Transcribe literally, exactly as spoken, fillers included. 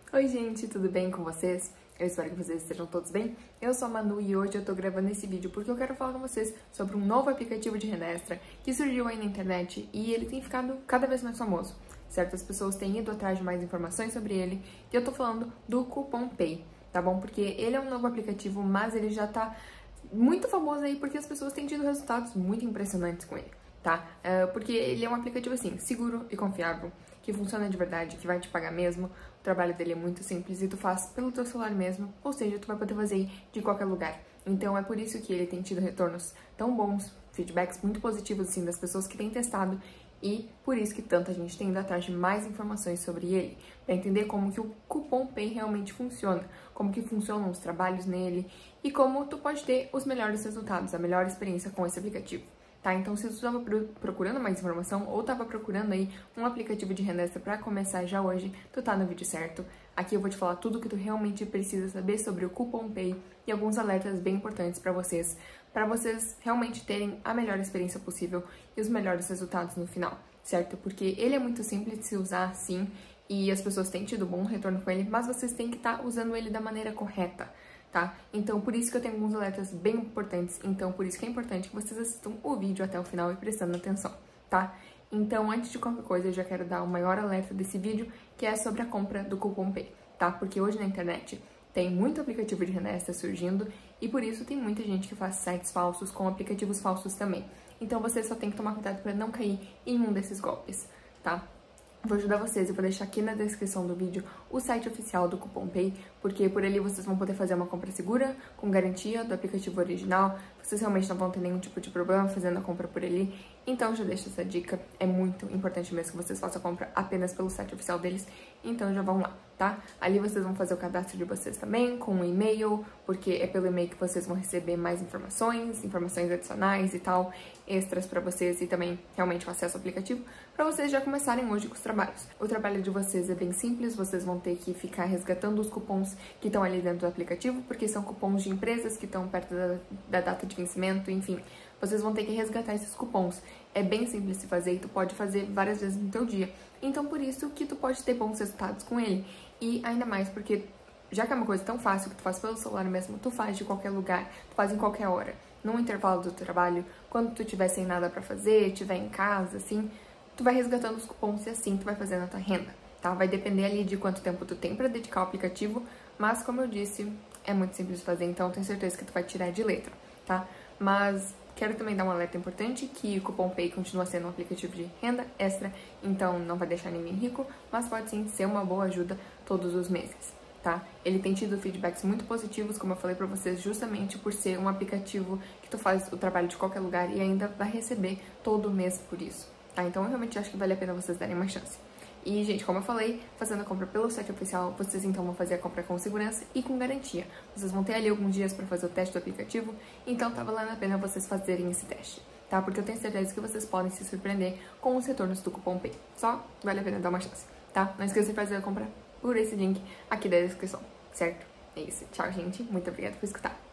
Oi gente, tudo bem com vocês? Eu espero que vocês estejam todos bem. Eu sou a Manu e hoje eu tô gravando esse vídeo porque eu quero falar com vocês sobre um novo aplicativo de renda extra que surgiu aí na internet e ele tem ficado cada vez mais famoso. Certas pessoas têm ido atrás de mais informações sobre ele e eu tô falando do Coupon Pay, tá bom? Porque ele é um novo aplicativo, mas ele já tá muito famoso aí porque as pessoas têm tido resultados muito impressionantes com ele, tá? Uh, porque ele é um aplicativo assim, seguro e confiável, que funciona de verdade, que vai te pagar mesmo. O trabalho dele é muito simples e tu faz pelo teu celular mesmo, ou seja, tu vai poder fazer de qualquer lugar. Então é por isso que ele tem tido retornos tão bons, feedbacks muito positivos assim das pessoas que têm testado e por isso que tanta gente tem ido atrás de mais informações sobre ele, para entender como que o Coupon Pay realmente funciona, como que funcionam os trabalhos nele e como tu pode ter os melhores resultados, a melhor experiência com esse aplicativo. Tá? Então, se tu estava procurando mais informação ou estava procurando aí um aplicativo de renda extra para começar já hoje, tu tá no vídeo certo. Aqui eu vou te falar tudo o que tu realmente precisa saber sobre o Coupon Pay e alguns alertas bem importantes para vocês, para vocês realmente terem a melhor experiência possível e os melhores resultados no final, certo? Porque ele é muito simples de se usar, sim, e as pessoas têm tido bom retorno com ele, mas vocês têm que estar tá usando ele da maneira correta. Tá? Então, por isso que eu tenho alguns alertas bem importantes, então por isso que é importante que vocês assistam o vídeo até o final e prestando atenção, tá? Então, antes de qualquer coisa, eu já quero dar o maior alerta desse vídeo, que é sobre a compra do Coupon Pay, tá? Porque hoje na internet tem muito aplicativo de renda extra surgindo e por isso tem muita gente que faz sites falsos com aplicativos falsos também. Então, vocês só tem que tomar cuidado para não cair em um desses golpes, tá? Vou ajudar vocês, eu vou deixar aqui na descrição do vídeo o site oficial do Coupon Pay, porque por ali vocês vão poder fazer uma compra segura, com garantia do aplicativo original, vocês realmente não vão ter nenhum tipo de problema fazendo a compra por ali, então já deixo essa dica, é muito importante mesmo que vocês façam a compra apenas pelo site oficial deles, então já vão lá, tá? Ali vocês vão fazer o cadastro de vocês também, com um e-mail, porque é pelo e-mail que vocês vão receber mais informações, informações adicionais e tal, extras pra vocês e também realmente o acesso ao aplicativo, pra vocês já começarem hoje com os trabalhos. O trabalho de vocês é bem simples, vocês vão ter que ficar resgatando os cupons que estão ali dentro do aplicativo, porque são cupons de empresas que estão perto da, da data de vencimento, enfim, vocês vão ter que resgatar esses cupons. É bem simples de fazer e tu pode fazer várias vezes no teu dia. Então, por isso que tu pode ter bons resultados com ele. E ainda mais porque, já que é uma coisa tão fácil que tu faz pelo celular mesmo, tu faz de qualquer lugar, tu faz em qualquer hora. Num intervalo do trabalho, quando tu tiver sem nada pra fazer, tiver em casa, assim, tu vai resgatando os cupons e assim tu vai fazendo a tua renda, tá? Vai depender ali de quanto tempo tu tem pra dedicar ao aplicativo, mas como eu disse, é muito simples de fazer, então eu tenho certeza que tu vai tirar de letra, tá? Mas quero também dar um alerta importante que o Coupon Pay continua sendo um aplicativo de renda extra, então não vai deixar ninguém rico, mas pode sim ser uma boa ajuda todos os meses, tá? Ele tem tido feedbacks muito positivos, como eu falei pra vocês, justamente por ser um aplicativo que tu faz o trabalho de qualquer lugar e ainda vai receber todo mês por isso, tá? Então eu realmente acho que vale a pena vocês darem uma chance. E, gente, como eu falei, fazendo a compra pelo site oficial, vocês então vão fazer a compra com segurança e com garantia. Vocês vão ter ali alguns dias para fazer o teste do aplicativo, então tá valendo a pena vocês fazerem esse teste, tá? Porque eu tenho certeza que vocês podem se surpreender com os retornos do Coupon Pay. Só vale a pena dar uma chance, tá? Não esqueça de fazer a compra por esse link aqui da descrição, certo? É isso. Tchau, gente. Muito obrigada por escutar.